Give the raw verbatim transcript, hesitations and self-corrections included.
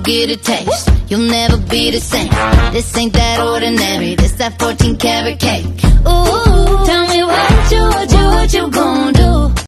get a taste, you'll never be the same. This ain't that ordinary, this that fourteen karat cake. Ooh, tell me what you, what you, what you gon' do.